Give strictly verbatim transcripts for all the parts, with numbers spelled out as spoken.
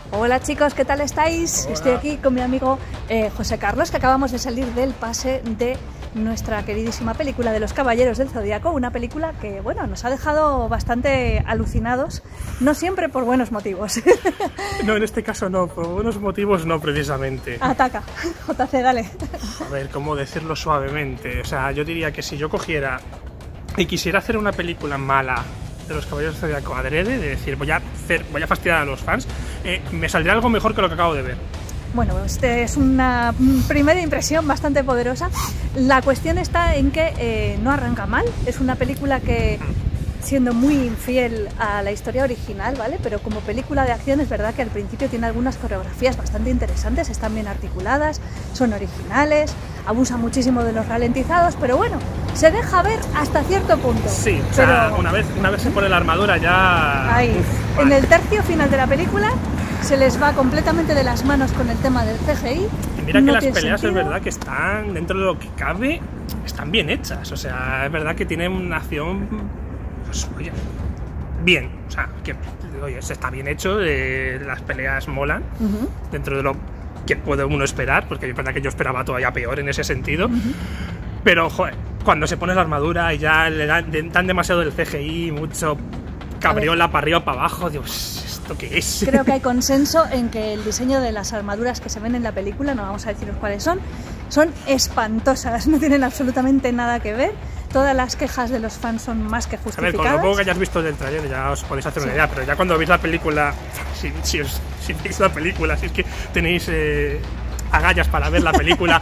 Hola chicos, ¿qué tal estáis? Hola. Estoy aquí con mi amigo eh, José Carlos, que acabamos de salir del pase de nuestra queridísima película de Los Caballeros del Zodíaco, una película que, bueno, nos ha dejado bastante alucinados, no siempre por buenos motivos. No, en este caso no, por buenos motivos no precisamente. Ataca, J C, dale. A ver, ¿cómo decirlo suavemente? O sea, yo diría que si yo cogiera y quisiera hacer una película mala de Los Caballeros del Zodíaco adrede, de decir, voy a, hacer, voy a fastidiar a los fans, eh, me saldría algo mejor que lo que acabo de ver. Bueno, este es una primera impresión bastante poderosa. La cuestión está en que eh, no arranca mal. Es una película que, siendo muy infiel a la historia original, ¿vale? Pero como película de acción es verdad que al principio tiene algunas coreografías bastante interesantes, están bien articuladas, son originales, abusa muchísimo de los ralentizados, pero bueno, se deja ver hasta cierto punto. Sí, o pero... sea, una vez, una vez se pone la armadura ya... Ahí, Uf, en vale. el tercio final de la película se les va completamente de las manos con el tema del C G I. Y mira que no las tiene peleas sentido. es verdad que están, dentro de lo que cabe, están bien hechas. O sea, es verdad que tienen una acción, pues, oye, bien. O sea, que oye, se está bien hecho, eh, las peleas molan, Uh-huh. dentro de lo que puede uno esperar, porque es verdad que yo esperaba todavía peor en ese sentido. Uh-huh. Pero, joder, cuando se pone la armadura y ya le dan, dan demasiado del C G I, mucho cabriola para arriba, para abajo, Dios, ¿esto qué es? Creo que hay consenso en que el diseño de las armaduras que se ven en la película, no vamos a deciros cuáles son, son espantosas, no tienen absolutamente nada que ver. Todas las quejas de los fans son más que A ver, justificadas. con lo poco que hayas visto del trailer ya os podéis hacer una Sí. idea, pero ya cuando veis la película, si, si, os, si veis la película, si es que tenéis eh, agallas para ver la película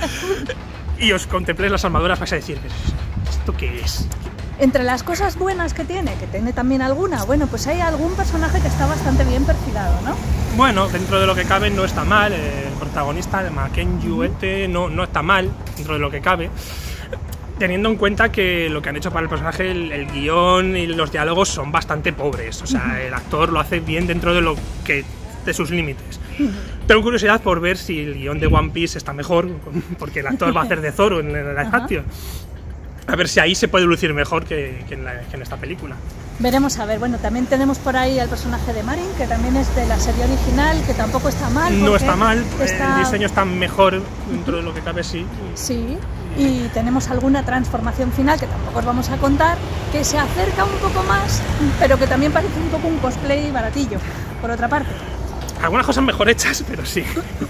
y os contempléis las armaduras, vais a decir, ¿esto qué es? Entre las cosas buenas que tiene, que tiene también alguna, bueno, pues hay algún personaje que está bastante bien perfilado, ¿no? Bueno, dentro de lo que cabe no está mal, el protagonista, el Mackenzie este, no, no está mal, dentro de lo que cabe, teniendo en cuenta que lo que han hecho para el personaje, el, el guión y los diálogos son bastante pobres, o sea, el actor lo hace bien dentro de lo que de sus límites. Tengo curiosidad por ver si el guión de One Piece está mejor, porque el actor va a hacer de Zoro en la live action. A ver si ahí se puede lucir mejor que, que, en la, que en esta película. Veremos a ver. Bueno, también tenemos por ahí al personaje de Marin, que también es de la serie original, que tampoco está mal. No está mal, está... el diseño está mejor dentro de lo que cabe, sí. Sí, y tenemos alguna transformación final que tampoco os vamos a contar, que se acerca un poco más, pero que también parece un poco un cosplay baratillo, por otra parte. Algunas cosas mejor hechas, pero sí.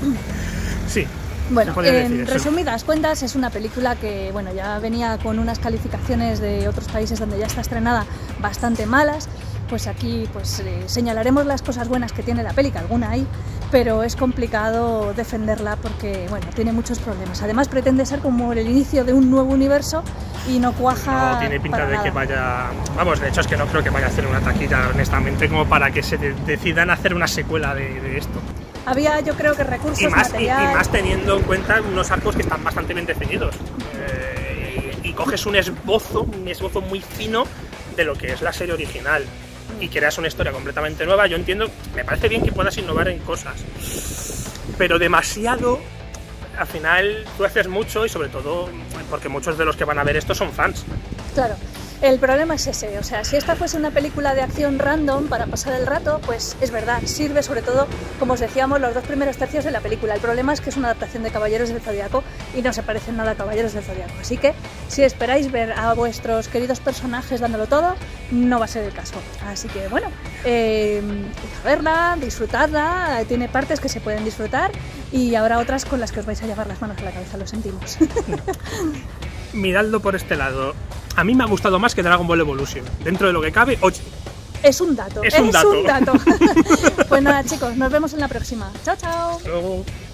Sí. Bueno, decir en eso. resumidas cuentas, es una película que, bueno, ya venía con unas calificaciones de otros países donde ya está estrenada bastante malas. Pues aquí pues eh, señalaremos las cosas buenas que tiene la peli, que alguna hay, pero es complicado defenderla porque, bueno, tiene muchos problemas. Además pretende ser como el inicio de un nuevo universo y no cuaja. No tiene pinta para de nada. que vaya... Vamos, de hecho es que no creo que vaya a hacer una taquilla, honestamente, como para que se de- decidan hacer una secuela de, de esto. Había, yo creo que recursos, Y más, y, y material... más teniendo en cuenta unos arcos que están bastante bien definidos. Eh, y, y coges un esbozo, un esbozo muy fino de lo que es la serie original y creas una historia completamente nueva. Yo entiendo, me parece bien que puedas innovar en cosas, pero demasiado, al final tú haces mucho y sobre todo porque muchos de los que van a ver esto son fans. Claro, el problema es ese, o sea, si esta fuese una película de acción random para pasar el rato, pues es verdad, sirve sobre todo, como os decíamos, los dos primeros tercios de la película. El problema es que es una adaptación de Caballeros del Zodíaco y no se parecen nada a Caballeros del Zodíaco, así que si esperáis ver a vuestros queridos personajes dándolo todo, no va a ser el caso. Así que bueno, eh, a verla, disfrutadla, tiene partes que se pueden disfrutar y habrá otras con las que os vais a llevar las manos a la cabeza, lo sentimos. Miradlo por este lado. A mí me ha gustado más que Dragon Ball Evolution. Dentro de lo que cabe, oye. Es un dato, Es un dato. un dato. Pues nada, chicos, nos vemos en la próxima. Chao, chao. Luego...